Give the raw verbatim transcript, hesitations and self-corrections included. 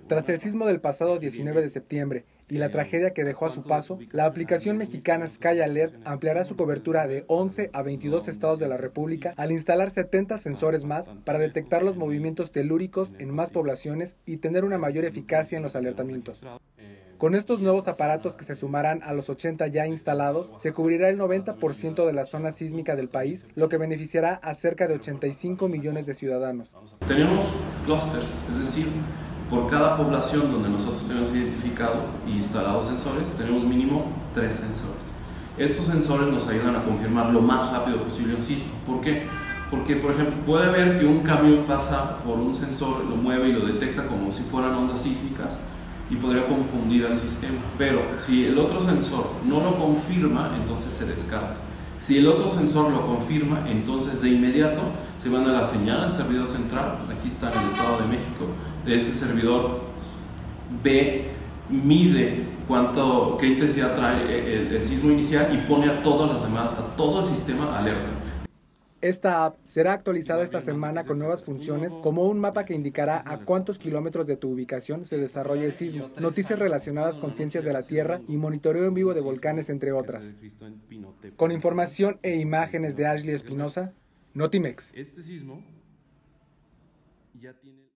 Tras el sismo del pasado diecinueve de septiembre y la tragedia que dejó a su paso, la aplicación mexicana Sky Alert ampliará su cobertura de once a veintidós estados de la República al instalar setenta sensores más para detectar los movimientos telúricos en más poblaciones y tener una mayor eficacia en los alertamientos. Con estos nuevos aparatos que se sumarán a los ochenta ya instalados, se cubrirá el noventa por ciento de la zona sísmica del país, lo que beneficiará a cerca de ochenta y cinco millones de ciudadanos. Tenemos clústeres, es decir, por cada población donde nosotros tenemos identificado y instalado sensores, tenemos mínimo tres sensores. Estos sensores nos ayudan a confirmar lo más rápido posible un sismo. ¿Por qué? Porque, por ejemplo, puede ver que un camión pasa por un sensor, lo mueve y lo detecta como si fueran ondas sísmicas, y podría confundir al sistema. Pero si el otro sensor no lo confirma, entonces se descarta. Si el otro sensor lo confirma, entonces de inmediato se manda la señal al servidor central, aquí está en el Estado de México, ese servidor ve, mide cuánto, qué intensidad trae el, el sismo inicial y pone a todas las demás, a todo el sistema alerta. Esta app será actualizada esta semana con nuevas funciones como un mapa que indicará a cuántos kilómetros de tu ubicación se desarrolla el sismo, noticias relacionadas con ciencias de la Tierra y monitoreo en vivo de volcanes, entre otras. Con información e imágenes de Ashley Espinosa, Notimex. Este sismo ya tiene